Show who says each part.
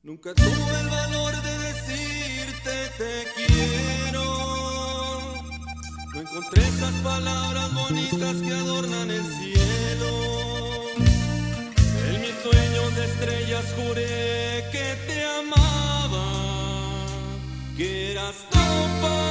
Speaker 1: Nunca tuve el valor de decirte te quiero. No encontré esas palabras bonitas que adornan el cielo. En mis sueños de estrellas juré que te amaba, que eras tú para